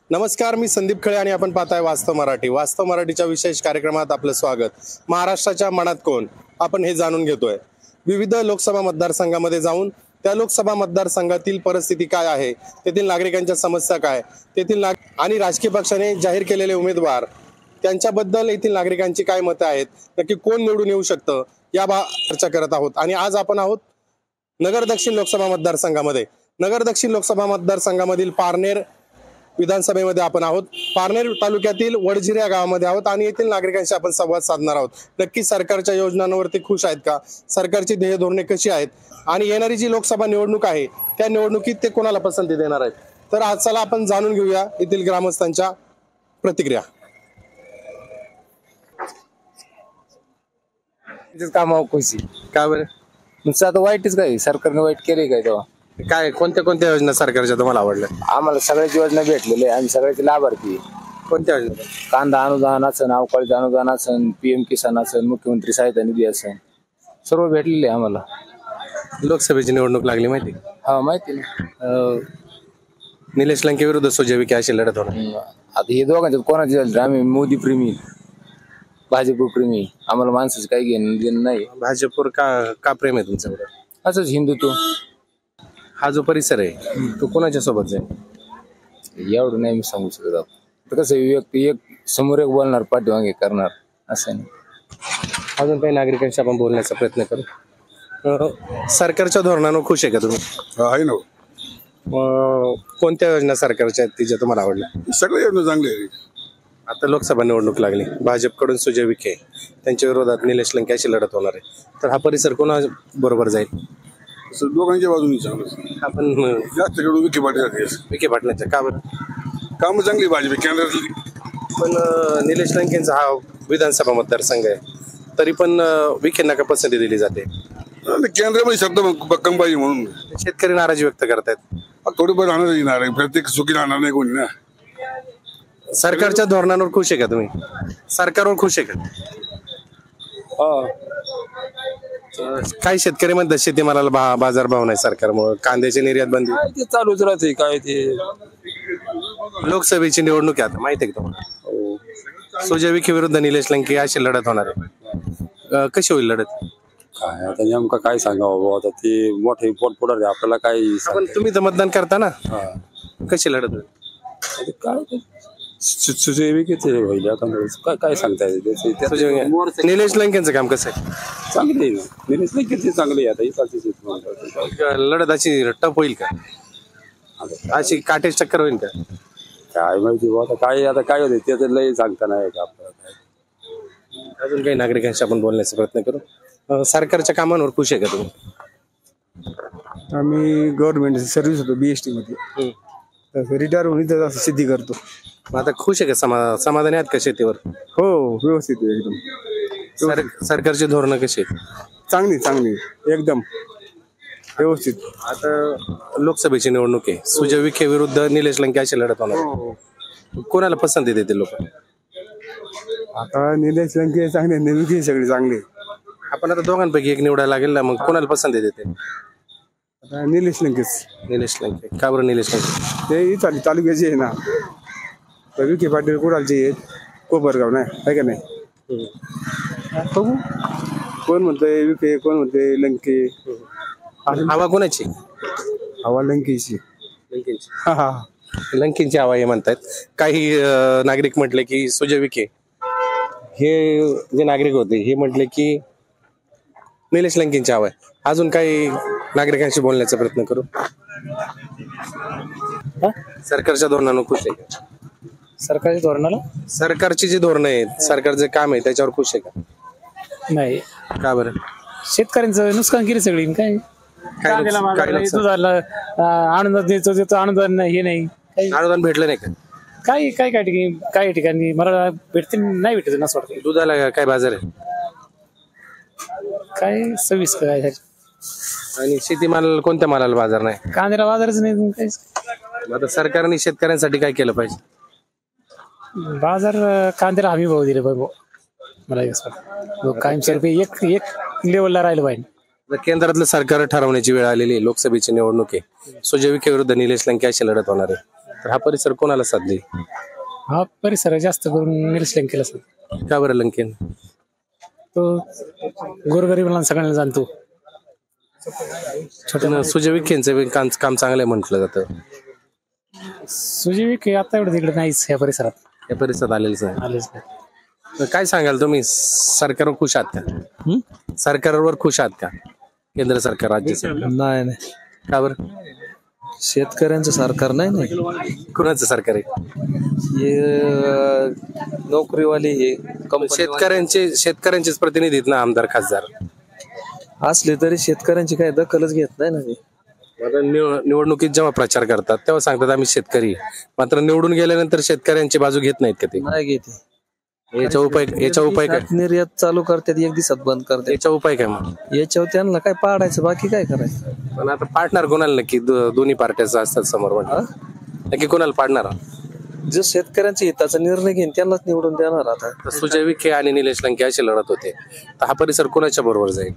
नमस्कार, मी संदीप खळे आणि आपण पाहताय वास्तव मराठी. वास्तव मराठीच्या विशेष कार्यक्रमात आपलं स्वागत. महाराष्ट्राच्या मनात कोण आपण हे जाणून घेतोय. विविध लोकसभा मतदारसंघामध्ये जाऊन त्या लोकसभा मतदारसंघातील परिस्थिती काय आहे, तेथील नागरिकांच्या समस्या काय, तेथील आणि राजकीय पक्षाने जाहीर केलेले उमेदवार त्यांच्याबद्दल येथील नागरिकांची काय मतं आहेत, नक्की कोण निवडून येऊ शकतं या चर्चा करत आहोत. आणि आज आपण आहोत नगर दक्षिण लोकसभा मतदारसंघामध्ये. नगर दक्षिण लोकसभा मतदारसंघामधील पारनेर विधानसभेमध्ये आपण आहोत. पारनेर तालुक्यातील वडझिर या गावामध्ये आहोत आणि येथील नागरिकांशी आपण संवाद साधणार आहोत. नक्की सरकारच्या योजनांवरती खुश आहेत का, सरकारची ध्येय धोरणे कशी आहेत आणि येणारी जी लोकसभा निवडणूक आहे त्या निवडणुकीत ते कोणाला पसंती देणार आहेत. तर आज चला आपण जाणून घेऊया येथील ग्रामस्थांच्या प्रतिक्रिया. काम खुशी काय बरं, नुसतं आता वाईटच काय, सरकारने वाईट केले काय तेव्हा. काय कोणत्या कोणत्या योजना सरकारच्या तुम्हाला आवडल्या? आम्हाला सगळ्याची योजना भेटलेली आहे, आम्ही सगळ्याचे लाभार्थी. कोणत्या योजना? कांदा अनुदान असन, अवकाळी अनुदान असन, PM किसान असन, मुख्यमंत्री सहायता निधी असन, सर्व भेटलेले आहे आम्हाला. लोकसभेची निवडणूक लागली माहिती? हा माहिती ना. निलेश लंके विरुद्ध सुजय विखे अशी लढत होणार. आता हे दोघांच्यात कोणाची झाली? आम्ही मोदी प्रेमी, भाजप प्रेमी, आम्हाला माणसाचं काही घेणं नाही. भाजपवर का प्रेम आहे तुमच्याकडे? असंच हिंदुत्व. हा जो परिसर आहे तो कोणाच्या सोबत जाईल एवढं नाही मी सांगू शकत. आता कसं एक समोर एक बोलणार, पाठीमागे करणार, असं नाही. अजून काही नागरिकांशी आपण बोलण्याचा प्रयत्न करू. सरकारच्या धोरणांवर खुश आहे का तुम्ही? आहे ना. कोणत्या योजना सरकारच्या आहेत ज्या तुम्हाला आवडल्या? सगळ्या योजना चांगल्या आहे. आता लोकसभा निवडणूक लागली, भाजपकडून सुजय विखे, त्यांच्या विरोधात निलेश लंके अशी लढत होणार आहे. तर हा परिसर कोणा बरोबर जाईल? दोघांच्या बाजूनी चांगलं. आपण जास्त करून विखे पाटील. विखे पाटलांच्या का बरं? कामं चांगली भाजप केंद्रातली. पण निलेश लंकेंचा हा विधानसभा मतदारसंघ आहे, तरी पण विखेंना का पसंती दिली जाते? केंद्रामध्ये शब्द भक्कम पाहिजे म्हणून शेतकरी नाराजी व्यक्त करतायत. थोडीफार राहणार येणार, प्रत्येक सुखी राहणार नाही कोणी ना. सरकारच्या धोरणांवर खुश आहे का तुम्ही? सरकारवर खुश आहे का? काही शेतकरी म्हणतात शेतीमालाला बाजारभाव नाही सरकारमुळे, कांद्याची निर्यात बंदी. ते चालूच राहते काय ते. लोकसभेची निवडणूक आहे आता, माहिती आहे का तुम्हाला? सुजय विखे विरुद्ध निलेश लंके अशी लढत होणार आहे. कशी होईल लढत? काय आता नेमकं काय सांगावं, आता ते मोठे पोटपुढारी आपल्याला काही. पण तुम्ही तर मतदान करता ना, कशी लढत होईल? काय सुजय विखेचे होईल आता, काय सांगता येते. निलेश लंकेंचं काम कसं आहे? चांगले निलेश लंकेचे चांगले आता. लढत अशी टफ होईल का, अशी काटेच चक्कर होईल का? काय माहिती आता काय होते ते तर लय सांगता नाही का आपल्याला. अजून काही नागरिकांशी आपण बोलण्याचा प्रयत्न करू. सरकारच्या कामांवर खुश आहे का तुम्ही? आम्ही गव्हर्नमेंट सर्व्हिस होतो BST मध्ये, रिटायर होऊन इथं सिद्धी करतो. आता खुश आहे का, समाधानी आहेत का शेतीवर? हो, व्यवस्थित आहे एकदम. सरकारची धोरणं कशी आहेत? चांगली एकदम व्यवस्थित. आता लोकसभेची निवडणूक आहे, सुजय विखे विरुद्ध निलेश लंके अशी लढत होणार. कोणाला पसंती देते लोक? आता निलेश लंके चांगले, विखे सगळे चांगले. आपण आता दोघांपैकी एक निवडायला लागेल ना, मग कोणाला पसंती देते? आता निलेश लंकेच. निलेश लंके का बरं? निलेश लंके ते इथाली तालुक्याचे आहे ना. विखे पाटील कुडालचे आहेत, कोपरगाव नाही आहे का नाही. बघू कोण म्हणतंय विखे, कोण म्हणतंय लंके. हवा कोणाची? हवा लंकेची. लंकेंची. हा, लंकेंची हवा हे म्हणतात. काही नागरिक म्हटले की सुजय विखे, हे जे नागरिक होते हे म्हटले की निलेश लंकेंची हवा आहे. अजून काही नागरिकांशी बोलण्याचा प्रयत्न करू. सरकारच्या धोरणांवर खुश आहे का? सरकारच्या धोरणाला? सरकारची जी धोरणं आहेत, सरकारचे काम आहे त्याच्यावर खुश आहे का? नाही. का बरं? शेतकऱ्यांचं नुकसान केली सगळी. काय दुधाला अनुदान देतो, अनुदान हे नाही. अनुदान भेटलं नाही का? काही ठिकाणी मला भेटते, नाही भेटत ना. वाटतं दुधाला काय बाजार आहे? काय 26 काय. आणि शेतीमाल कोणत्या मालाला बाजार नाही? कांद्याला बाजारच नाही. काय आता सरकारने शेतकऱ्यांसाठी काय केलं पाहिजे? बाजार कांद्याला हमी भाव दिले पाहिजे. मला कायमस्वरूपी एक लेवलला राहिलं पाहिजे. केंद्रातलं सरकार ठरवण्याची वेळ आलेली आहे. लोकसभेची निवडणूक आहे, सुजय विखे विरुद्ध निलेश लंके अशी लढत होणार आहे. तर हा परिसर कोणाला साथ देईल? हा परिसर जास्त करून निलेश लंकेला सांग. का बरं लंकेन? तो गोरगरिबांना सगळ्यांना जाणतो. सुजय विखेंचं बी काम चांगलं आहे म्हटलं जातं. सुजय विखे आता एवढं तिकडे नाहीच या परिसरात या परिसरात आलेलंच आहे. आलेच नाही. तर काय सांगाल तुम्ही, सरकारवर खुश आहात का? सरकारवर खुश आहात का? केंद्र सरकार, राज्य सरकार? नाही नाही, का बरं? शेतकऱ्यांचं सरकार नाही. कुणाचं सरकार आहे? हे नोकरीवाले हे शेतकऱ्यांचेच प्रतिनिधी आहेत ना आमदार खासदार. असले तरी शेतकऱ्यांची काही दखलच घेत नाही ना ते. आता निवडणुकीत जेव्हा प्रचार करतात तेव्हा सांगतात आम्ही शेतकरी, मात्र निवडून गेल्यानंतर शेतकऱ्यांची बाजू घेत नाहीत का ते? नाही घेते. याचा उपाय काय? निर्यात चालू करतात, एक दिवसात बंद करतात. याचा उपाय काय मग? याच्यावर त्यांना काय पाडायचं, बाकी काय करायचं. पण आता पाडणार कोणाला नक्की? दोन्ही पार्ट्याचं असतात समोर, म्हणजे नक्की कोणाला पाडणार? जो शेतकऱ्यांच्या हिताचा निर्णय घेईन त्यांनाच निवडून देणार. आता सुजय विखे आणि निलेश लंके असे लढत होते, तर हा परिसर कोणाच्या बरोबर जाईल?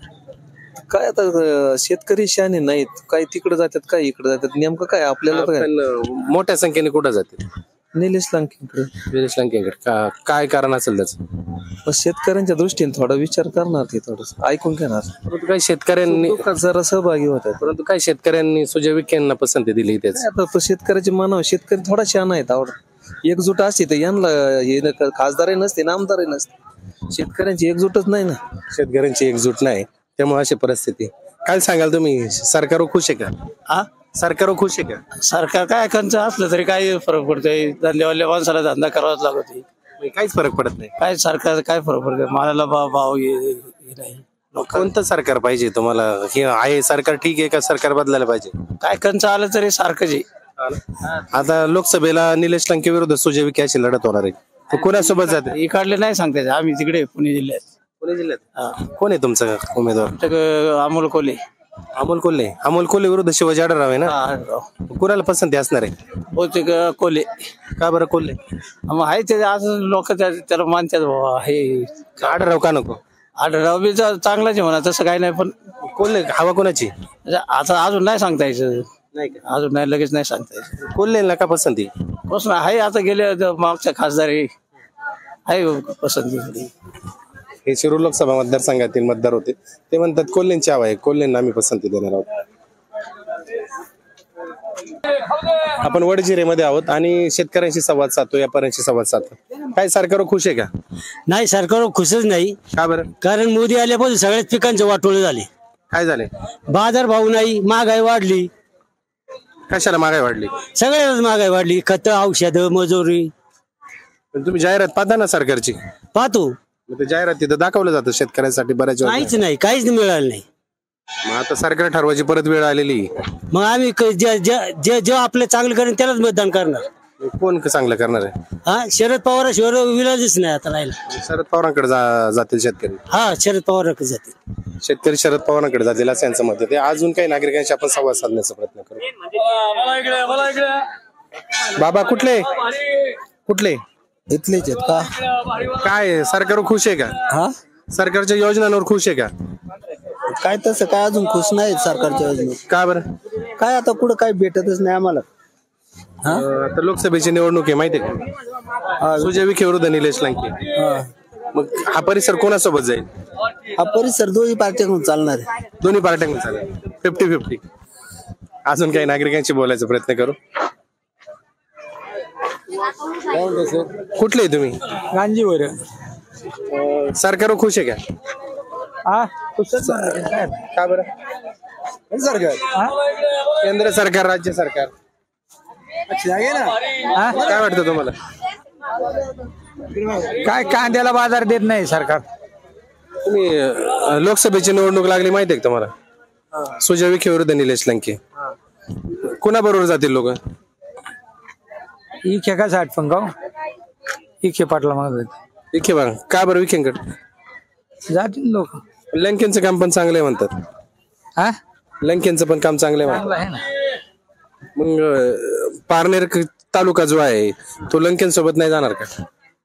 काय आता शेतकरी शहाणे नाहीत, काही तिकडे जातात काही इकडे जातात, नेमकं काय आपल्याला तर काय. पण मोठ्या संख्येने कुठं जाते? निलेश लंकेकडे. निलेश लंकेकडे काय कारण असेल त्याचं? पण शेतकऱ्यांच्या दृष्टीने थोडा विचार करणार, ते थोडस ऐकून घेणार. परंतु काही शेतकऱ्यांनी जरा सहभागी होत आहेत. परंतु काही शेतकऱ्यांनी सुजय विखे यांना पसंती दिली. त्याच आता तो शेतकऱ्याचे मानव, शेतकरी थोडा शहाणा आहेत. एकजूट असते तर यांना हे खासदारही नसते ना आमदारही नसते. शेतकऱ्यांची एकजूटच नाही ना. शेतकऱ्यांची एकजूट नाही, त्यामुळे अशी परिस्थिती. काय सांगाल तुम्ही, सरकारवर खुश आहे का? सरकारवर खुश आहे का? सरकार काय कंच असलं तरी काही फरक पडतोय. धंदेवाल्या माणसाला धंदा करावाच लागतोय. काहीच फरक पडत नाही. काय सरकार काय फरक पडतोय, मालाला भाव हे नाही. कोणतं सरकार पाहिजे तुम्हाला? हे आहे सरकार ठीक आहे का सरकार बदलायला पाहिजे? काय कंच आलं तरी सारखंच आहे. आता लोकसभेला निलेश लंके विरुद्ध सुजय विखे अशी लढत होणार आहे, तर कोणासोबत जाते? इकडले नाही सांगतायचं. आम्ही तिकडे पुणे जिल्ह्यात. पुणे जिल्ह्यात कोण आहे तुमचं उमेदवार? अमोल कोल्हे. अमोल कोल्हे विरुद्ध शिवाजी आढळराव आहे ना. कुणाला पसंती असणार आहे? बहुतेक कोल्हे. का बरं कोल्हे? मग आहे ते असं लोक त्याला मानतात बाबा. हे आढळराव का नको? आढळराव बी चांगलाच आहे म्हणा, तसं काही नाही. पण कोल्हे हवा कोणाची? आता अजून नाही सांगता यायचं. नाही का? अजून नाही, लगेच नाही सांगता यायचं. कोल्हेला का पसंती? कसं आहे, आता गेले मागच्या खासदार आहे पसंती. हे शिरूर लोकसभा मतदारसंघातील मतदार होते, ते म्हणतात कोल्हेंची हवा आहे, कोल्हेंना आम्ही पसंती देणार आहोत. आपण वडजिरेमध्ये आहोत आणि शेतकऱ्यांशी संवाद साधतो, व्यापाऱ्यांशी संवाद साधतो. काय सरकारवर खुश आहे का? नाही, सरकारवर खुशच नाही. का बरं? कारण मोदी आल्यापासून सगळ्याच पिकांचे वाटोळे झाले. काय झाले? बाजार भाव नाही, महागाई वाढली. कशाला महागाई वाढली? सगळ्याच महागाई वाढली. खत, औषधं, मजुरी. पण तुम्ही जाहिरात पाहता ना सरकारची? पाहतो. मग ते जाहिरात तिथं दाखवलं जातं शेतकऱ्यांसाठी बऱ्याच वेळा. काहीच नाही, काहीच मिळालं नाही. मग आता सरकार ठरवायची परत वेळ आलेली. मग आम्ही जे आपलं चांगलं करेन त्यालाच मतदान करणार. कोण चांगलं करणार आहे? हा, शरद पवाराशिवाय विलाजच नाही आता राहिला. शरद पवारांकडे जातील शेतकरी. हा, शरद पवाराकडे जातील शेतकरी. शरद पवारांकडे जातील असं यांचं मत आहे. अजून काही नागरिकांशी आपण संवाद साधण्याचा प्रयत्न करू. बाबा कुठले इथलेच आहेत का? काय सरकारवर खुश आहे का? हा, सरकारच्या योजनांवर खुश आहे का? काय तसं काय अजून खुश नाही सरकारच्या योजनेत. का बरं? काय आता पुढे काय भेटतच नाही आम्हाला. आता लोकसभेची निवडणूक आहे माहिती आहे का? सुजय विखे विरुद्ध निलेश लंके. मग हा परिसर कोणासोबत जाईल? हा परिसर दोन्ही पार्ट्यांकडून चालणार आहे. दोन्ही पार्ट्यांकडून चालेल, 50-50. अजून काही नागरिकांशी बोलायचा प्रयत्न करू. कुठले तुम्ही? गांजीवर. सरकारवर खुश आहे का? का बरं? सरकार, केंद्र सरकार, राज्य सरकार काय वाटतं तुम्हाला? काय कांद्याला बाजार देत नाही सरकार. तुम्ही लोकसभेची निवडणूक लागली माहिती आहे का तुम्हाला? सुजय विखे विरुद्ध निलेश लंके. कुणाबरोबर जातील लोक? इखे का साठ पण गाव इखे पाटला मागत विखे बघा. का बरं विखेंकडे जातील लोक. लंकेंचं काम पण चांगलं आहे म्हणतात. हा, लंकेंचं पण काम चांगलं आहे म्हणतात. आहे ना. मग पारनेर तालुका जो आहे तो लंकेंसोबत नाही जाणार का?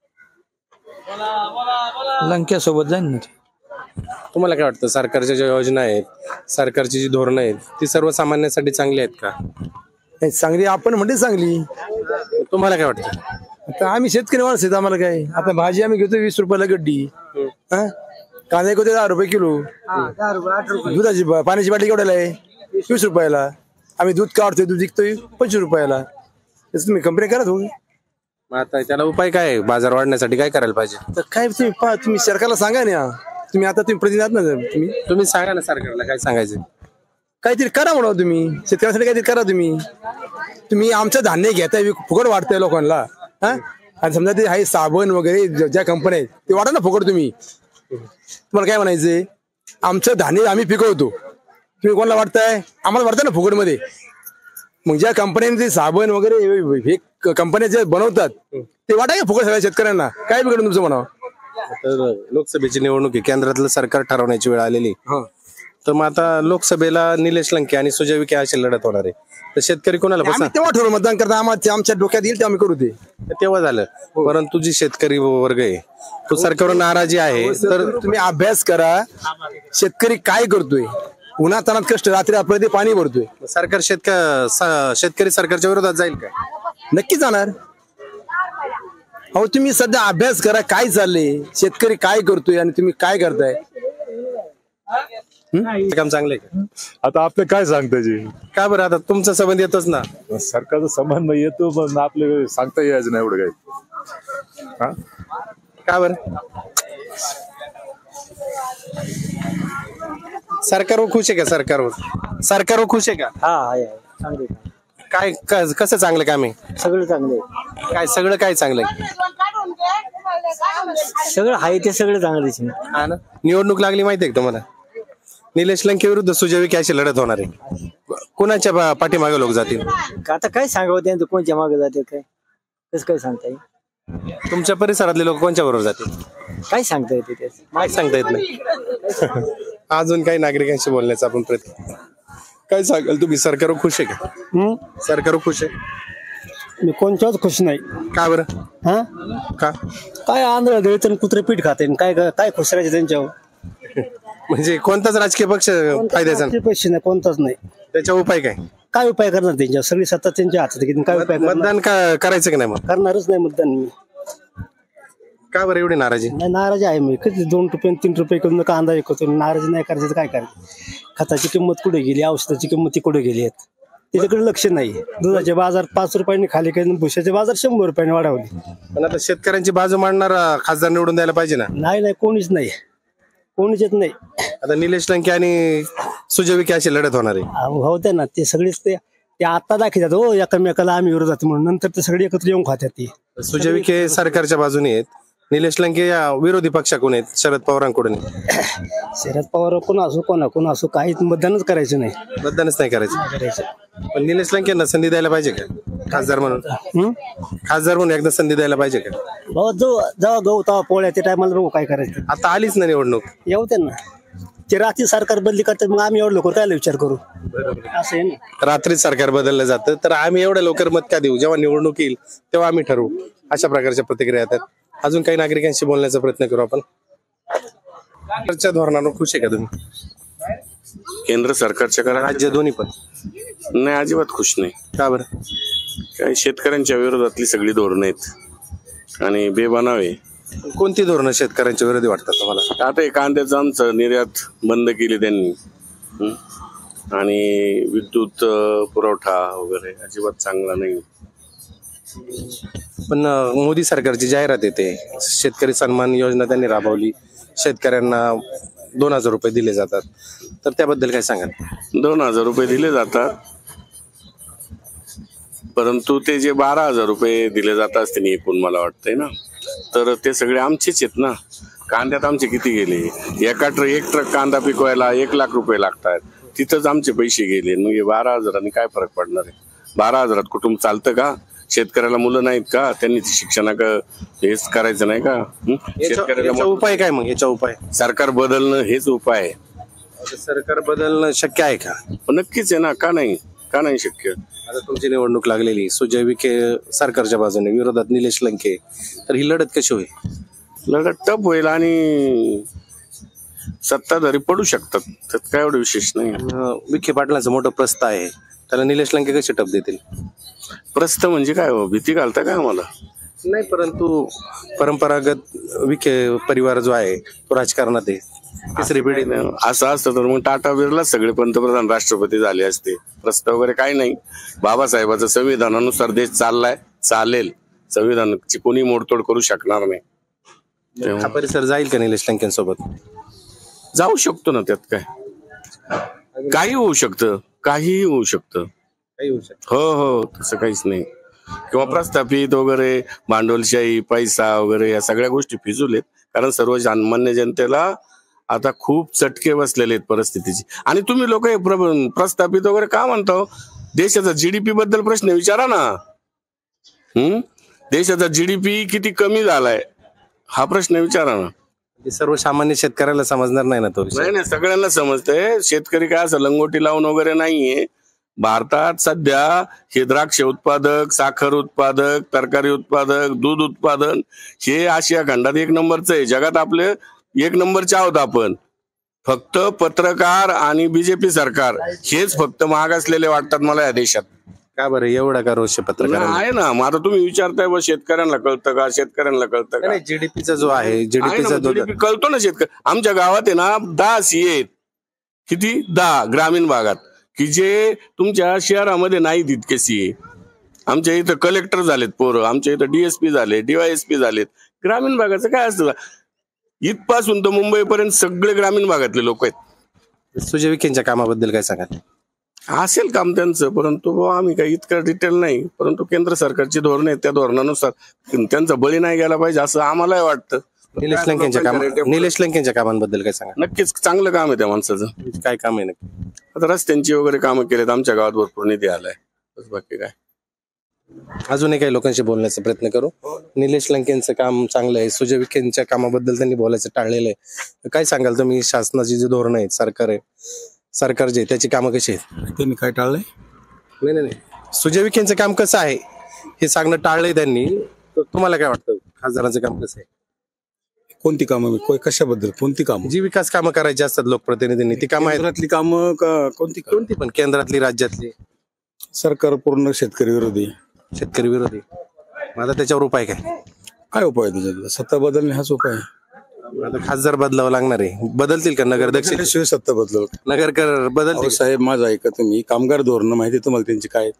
लंकेसोबत जाईन ना. तुम्हाला काय वाटतं, सरकारच्या ज्या योजना आहेत, सरकारची जी धोरणं आहेत, ती सर्वसामान्यांसाठी चांगली आहेत का? नाही, चांगली आपण म्हणते चांगली. तुम्हाला काय वाटतं? आता आम्ही शेतकरी माणूस आहेत, आम्हाला काय. आता भाजी आम्ही घेतो 20 रुपयाला गड्डी, कांदा घेतो 10 रुपये किलो, दुधाची पाण्याची बाटली केवढ्याला आहे? 20 रुपयाला. आम्ही दूध काढतोय, दूध विकतोय 25 रुपयाला. तुम्ही कंपनी करा तुम्ही. आता त्याला उपाय काय आहे? बाजार वाढण्यासाठी काय करायला पाहिजे? तर काय तुम्ही सरकारला सांगा ना. तुम्ही आता प्रतिनिधी आहात ना, तुम्ही सांगा ना सरकारला काय सांगायचं. काहीतरी करा म्हणा तुम्ही, शेतकऱ्यांसाठी काहीतरी करा तुम्ही. तुम्ही आमचं धान्य घेताय, फुकट वाटतंय लोकांना. आणि समजा ते आहे साबण वगैरे ज्या कंपन्या आहेत ते वाटा ना फुकट. तुम्ही तुम्हाला काय म्हणायचंय? आमचं धान्य आम्ही पिकवतो, तुम्ही कोणाला वाटताय? आम्हाला वाटतं ना फुकट मध्ये. मग ज्या कंपन्यांचे साबण वगैरे हे कंपन्या जे बनवतात ते वाटा का फुकट सगळ्या शेतकऱ्यांना? काय बिघडून तुमचं म्हणावं. तर लोकसभेची निवडणूक आहे, केंद्रातलं सरकार ठरवण्याची वेळ आलेली. तर मग आता लोकसभेला निलेश लंके आणि सुजय विखे अशी लढत होणार आहे. तर शेतकरी कोणाला आम्ही तेव्हा ठरवू मतदान करता. आमच्या डोक्यात येईल ते आम्ही करू. ते तेव्हा झालं. परंतु जी शेतकरी वर्ग आहे तो सरकारवर नाराजी आहे. तर तुम्ही अभ्यास करा, शेतकरी काय करतोय. उन्हातानात कष्ट, रात्री आपलं ते पाणी भरतोय. सरकार शेतकरी सरकारच्या विरोधात जाईल का? नक्की जाणार. अहो तुम्ही सध्या अभ्यास करा, काय चाललंय, शेतकरी काय करतोय आणि तुम्ही काय करताय. काम चांगलंय का? आता आपलं काय सांगता जी? का बरं? आता तुमचा संबंध येतोच ना. सरकारचा संबंध येतो, पण आपलं सांगता यायचं नाही एवढं काही. का बरं? सरकारवर खुश आहे का? सरकारवर खुश आहे का? चांगले काय कसं चांगलं काम आहे? सगळं चांगले. काय सगळं काय चांगलं आहे? सगळं आहे ते सगळं चांगले. हा ना. निवडणूक लागली माहितीये का तुम्हाला? निलेश लंके विरुद्ध सुजय विखे अशी लढत होणार आहे. कोणाच्या पाठीमागे लोक जातील? आता काय सांगावं त्यांचं, कोणच्या मागे जाते काय कसं काय सांगता येईल? तुमच्या परिसरातले लोक कोणच्या बरोबर जातील? काय सांगता येते त्याचं? काय सांगता येत नाही. अजून काही नागरिकांशी बोलण्याचा आपण प्रयत्न. काय सांगाल तुम्ही? सरकारवर खुश आहे का? सरकारवर खुश आहे? मी कोणत्याच खुश नाही. का बरं? का? काय आंधळ गळीतून कुत्रे पीठ खाते, काय काय खुश राहायचे त्यांच्यावर. म्हणजे कोणताच राजकीय पक्ष फायद्याचा पैसे नाही, कोणताच नाही. त्याच्या उपाय काय? काय उपाय करणार त्यांच्यावर? सगळी सत्ता त्यांच्या हातात घेऊन काय उपाय मतदान करायचं की नाही? मग करणारच नाही मतदान मी. का बरं एवढी नाराजी? नाही, नाराज आहे मी. कधी 2 रुपये 3 रुपये करून कांदा विकतो. नाराज नाही करायचं तर काय करायचं? खताची किंमत कुठे गेली, औषधाची किंमत कुठे गेली आहेत त्याच्याकडे लक्ष नाही. दुधाचे बाजार 5 रुपयांनी खाली काही, भुशाचे बाजार 100 रुपयांनी वाढवले. पण आता शेतकऱ्यांची बाजू मांडणारा खासदार निवडून द्यायला पाहिजे ना. नाही, कोणीच नाही, कोणीच येत नाही. आता निलेश लंके आणि सुजय विखे अशी लढत होणार आहे. होते ना ते सगळेच. ते आता दाखवतात हो एकमेकाला आम्ही विरोधात म्हणून, नंतर ते सगळे एकत्र येऊन खात्यात. ते सुजय विखे सरकारच्या बाजूने आहेत, निलेश लंके या विरोधी पक्षाकडून आहेत, शरद पवारांकडून. शरद पवार कोण असो काहीच मतदानच करायचं नाही. मतदानच नाही करायचं. पण निलेश लंकेंना संधी द्यायला पाहिजे का खासदार म्हणून? खासदार म्हणून एकदा संधी द्यायला पाहिजे का? जेव्हा गहू तवा पोळ्या त्या टायमाला बघू काय करायचं. आता आलीच ना निवडणूक. येऊ त्यांना ते रात्री सरकार बदली करतात, मग आम्ही एवढं लवकर काय विचार करू? असं आहे ना. रात्री सरकार बदललं जातं तर आम्ही एवढ्या लवकर मत का देऊ? जेव्हा निवडणूक येईल तेव्हा आम्ही ठरवू. अशा प्रकारच्या प्रतिक्रिया येतात. अजून काही नागरिकांशी बोलण्याचा प्रयत्न करू आपण. सरकारच्या धोरणावर खुश आहे का तुम्ही? केंद्र सरकारच्या करा, राज्य दोन्ही पण नाही, अजिबात खुश नाही. का बरं? काय शेतकऱ्यांच्या विरोधातली सगळी धोरणं आहेत आणि बेबनावे. कोणती धोरणं शेतकऱ्यांच्या विरोधी वाटतात तुम्हाला? आता हे कांद्याचं आमचं निर्यात बंद केली त्यांनी, आणि विद्युत पुरवठा वगैरे अजिबात चांगला नाही. पण मोदी सरकारची जाहिरात येते, शेतकरी सन्मान योजना त्यांनी राबवली, शेतकऱ्यांना 2000 रुपये दिले जातात, तर त्याबद्दल काय सांगाल? 2000 रुपये दिले जातात, परंतु ते जे 12,000 रुपये दिले जात असते एकूण मला वाटतंय ना, तर ते सगळे आमचेच आहेत ना. कांद्यात आमचे किती गेले? एक ट्रक कांदा पिकवायला 1 लाख रुपये लागतात, तिथंच आमचे पैसे गेले. मग 12,000 काय फरक पडणार आहे? 12,000 कुटुंब चालतं का? शेतकऱ्याला मुलं नाहीत का? त्यांनी शिक्षणाक हेच करायचं नाही का? शेतकऱ्याला उपाय काय? मग याचा उपाय सरकार बदलणं हेच उपाय आहे. सरकार बदलणं शक्य आहे का? नक्कीच आहे ना. का नाही शक्य? आता तुमची निवडणूक लागलेली, सुजय विखे सरकारच्या बाजूने, विरोधात निलेश लंके, तर ही लढत कशी होईल? लढत टप होईल आणि सत्ताधारी पडू शकतात, त्यात काय एवढं विशेष नाही. विखे पाटलांचं मोठं प्रस्ताव आहे, त्याला निलेश लंके कशी टप देतील? प्रस्त म्हणजे काय हो? भीती घालता काय आम्हाला? नाही, परंतु परंपरागत विखे परिवार जो आहे तो राजकारणात आहे, तिसरी पिढी. असं असतं तर मग टाटा बिर्ला सगळे पंतप्रधान राष्ट्रपती झाले असते. प्रस्ताव वगैरे काही नाही. बाबासाहेबाचं संविधानानुसार देश चाललाय, चालेल. संविधानाची कोणी मोडतोड करू शकणार नाही. हा परिसर जाईल का निलेश लंकेंसोबत? जाऊ शकतो ना, त्यात काय. काही होऊ शकतं, काहीही होऊ शकतं. हो, तसं काहीच नाही. किंवा प्रस्थापित वगैरे, भांडवलशाही, पैसा वगैरे या सगळ्या गोष्टी फिजूल आहेत. कारण सर्वसामान्य जनतेला आता खूप चटके बसलेले आहेत परिस्थितीची. आणि तुम्ही लोक प्रस्थापित वगैरे का म्हणता? देशाचा जीडीपी बद्दल प्रश्न विचारा ना. देशाचा जीडीपी किती कमी झालाय हा प्रश्न विचारा ना. सर्वसामान्य शेतकऱ्याला समजणार नाही ना तो विषय. नाही, सगळ्यांना समजतंय. शेतकरी काय असं लंगोटी लावून वगैरे नाहीये. भारतात सध्या हे द्राक्ष उत्पादक, साखर उत्पादक, तरकारी उत्पादक, दूध उत्पादन हे आशिया खंडात 1 नंबरचं आहे. जगात आपले 1 नंबरचे आहोत आपण. फक्त पत्रकार आणि बीजेपी सरकार हेच फक्त महाग असलेले वाटतात मला या देशात. का बरं एवढा का रोष पत्रकार आहे ना? मग आता तुम्ही विचारताय बा शेतकऱ्यांना कळतं का? शेतकऱ्यांना कळतं का? जीडीपीचा जो आहे, जीडीपी कळतो ना शेतकरी. आमच्या गावात आहे ना 10 CA आहेत. किती? 10 ग्रामीण भागात, की जे तुमच्या शहरामध्ये नाही तितके CA. आमच्या इथं कलेक्टर झालेत पोरं, आमच्या इथं DSP झाले, DYSP झालेत. ग्रामीण भागाचं काय असतं? इथपासून तर मुंबईपर्यंत सगळे ग्रामीण भागातले लोक आहेत. सुजय विखेंच्या कामाबद्दल काय सांगा? असेल काम त्यांचं, परंतु आम्ही काही इतकं डिटेल नाही. परंतु केंद्र सरकारची धोरणं आहेत, त्या धोरणानुसार त्यांचा बळी नाही गेला पाहिजे असं आम्हालाही वाटतं. निलेश लंकेंच्या कामांबद्दल काय सांगा? नक्कीच चांगलं काम आहे त्या माणसाचं. काय काम आहे नक्की? आता रस्त्यांची वगैरे कामं केलेत. आमच्या गावात भरपूर निधी आलाय. बाकी काय. अजूनही काही लोकांशी बोलण्याचा प्रयत्न करू. निलेश लंकेंचं काम चांगलं आहे, सुजय विखेंच्या कामाबद्दल त्यांनी बोलायचं टाळलेलं आहे. काय सांगाल तुम्ही? शासनाची जी धोरणं आहेत, सरकार जे त्याची कामं कशी आहेत? त्यांनी काय टाळलंय? नाही, सुजय विखेंचं काम कसं आहे हे सांगणं टाळलंय त्यांनी. तुम्हाला काय वाटतं खासदारांचं काम कसं आहे? कोणती कामं? कशाबद्दल? कोणती कामं? जी विकास कामं करायची असतात लोकप्रतिनिधींनी, ती कामं आहेत. केंद्रातली कामं का कोणती पण केंद्रातली, राज्यातली. सरकार पूर्ण शेतकरी विरोधी. आता त्याच्यावर उपाय काय उपाय त्याच्यातला? सत्ता बदलणे हाच उपाय. आता खासदार बदलावं लागणार आहे. बदलतील का नगर दक्षिण? सत्ता बदल नगरकर बदलतील साहेब. माझं ऐका तुम्ही. कामगार धोरणं माहिती तुम्हाला त्यांची काय?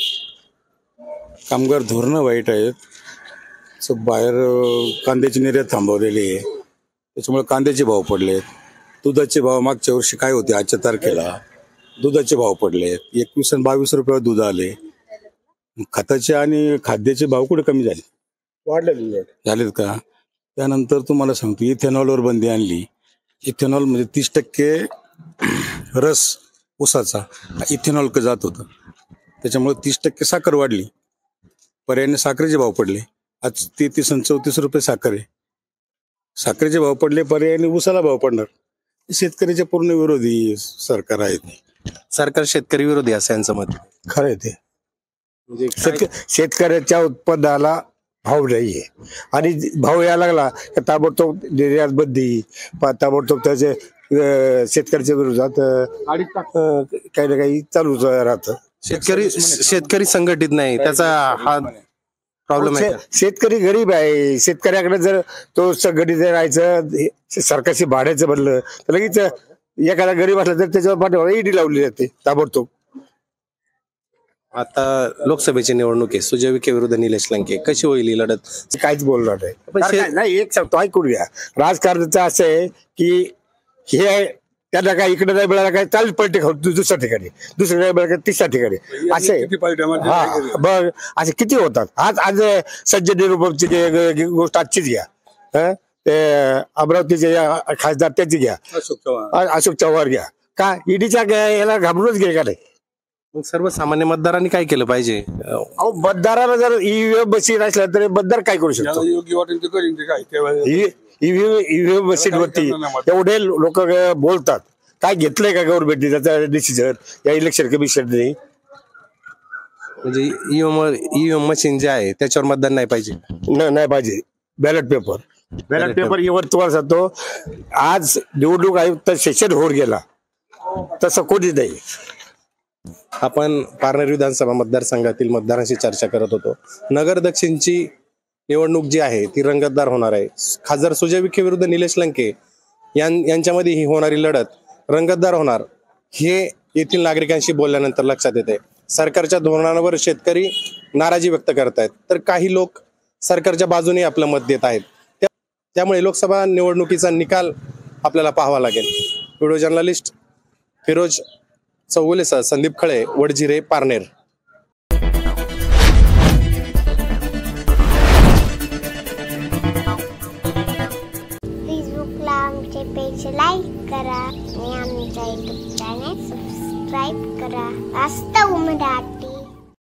कामगार धोरणं वाईट आहेत. बाहेर कांद्याची निर्यात थांबवलेली आहे, त्याच्यामुळे कांद्याचे भाव पडलेत. दुधाचे भाव मागच्या वर्षी काय होते आजच्या तारखेला? दुधाचे भाव पडलेत. 21 आणि 22 रुपयावर दूध आले. खताचे आणि खाद्याचे भाव कुठे कमी झाले? वाढलेले झालेत का? त्यानंतर तुम्हाला सांगतो, इथेनॉलवर बंदी आणली. इथेनॉल म्हणजे 30% रस ऊसाचा इथेनॉल जात होतं, त्याच्यामुळे 30% साखर वाढली. पर्यायाने साखरेचे भाव पडले. आज 33 आणि 34 रुपये साखर आहे. साखरेचे भाव पडले, पर्यायाने ऊसाला भाव पडणार. शेतकऱ्याच्या पूर्ण विरोधी सरकार आहे. सरकार शेतकरी विरोधी असं यांचं मत. खरं आहे ते. शेतकऱ्याच्या उत्पन्नाला भाव नाहीये आणि भाव यायला लागला तर ताबडतोब निर्यात बंदी, ताबडतोब त्याचे शेतकऱ्याच्या विरोधात काही ना काही चालू राहतं. शेतकरी संघटित नाही, त्याचा हा प्रॉब्लेम आहे. शेतकरी गरीब आहे. शेतकऱ्याकडे जर तो संघटित राहायचं, सरकारशी भाड्याचं बनलं तर लगेच एखादा गरीब असला तर त्याच्यावर पाठीवर ईडी लावली जाते ताबडतोब. आता लोकसभेची निवडणूक आहे, सुजय विखे विरुद्ध निलेश लंके, कशी होईल ही लढत? काहीच बोलणार नाही. एक सांगतो, ऐकून घ्या. राजकारणाचं असं आहे की हे त्यांना काय इकडे नाही मिळालं काय चालेल, पलटी खाऊ दुसऱ्या ठिकाणी, दुसऱ्या नाही मिळालं तिसऱ्या ठिकाणी, असे बघ असे किती होतात. आज सज्जन निरुपमची गोष्ट आजचीच घ्या. ते अमरावतीचे खासदार त्याची घ्या, अशोक चव्हाण घ्या. का ईडीच्या याला घाबरूनच घे का नाही? मग सर्वसामान्य मतदारांनी काय केलं पाहिजे? मतदाराला जर ईव्हीएम मशीन असल्या तर मतदार काय करू शकतो? योग्य वाटेल ते करीन ते काय. ईव्हीएम मशीनवरती एवढे लोक बोलतात. काय घेतलंय का गव्हर्नमेंटने त्याचा डिसिजन या इलेक्शन कमिशनने? म्हणजे ईव्हीएम मशीन जे आहे त्याच्यावर मतदान नाही पाहिजे. नाही पाहिजे. बॅलेट पेपर यावर तुम्हाला सांगतो, आज निवडणूक आयुक्त सेशन होऊन गेला तसं कोणी नाही. आपण पारनेर विधानसभा मतदारसंघातील मतदारांशी चर्चा करत होतो. नगर दक्षिणची निवडणूक जी आहे ती रंगतदार होणार आहे. खासदार सुजय विखे विरुद्ध निलेश लंके यांच्यामध्ये ही होणारी लढत रंगतदार होणार हे येथील नागरिकांशी बोलल्यानंतर लक्षात येते. सरकारच्या धोरणांवर शेतकरी नाराजी व्यक्त करतायत, तर काही लोक सरकारच्या बाजूने आपलं मत देत आहेत. त्यामुळे लोकसभा निवडणुकीचा निकाल आपल्याला पाहावा लागेल. व्हिडिओ जर्नलिस्ट फिरोज चौगुलेसह संदीप खळे, वडजिरे, पारनेर. फेसबुकला आमचे पेज लाईक करा आणि आमच्या युट्यूब चॅनल सबस्क्राईब करा. वास्तव मराठी.